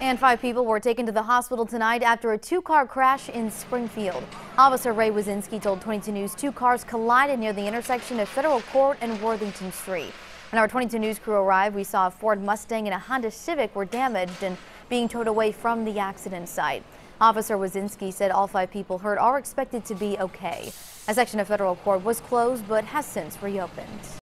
And 5 people were taken to the hospital tonight after a 2-car crash in Springfield. Officer Ray Wazinski told 22 News 2 cars collided near the intersection of Federal Court and Worthington Street. When our 22 News crew arrived, we saw a Ford Mustang and a Honda Civic were damaged and being towed away from the accident site. Officer Wazinski said all 5 people hurt are expected to be okay. A section of Federal Court was closed but has since reopened.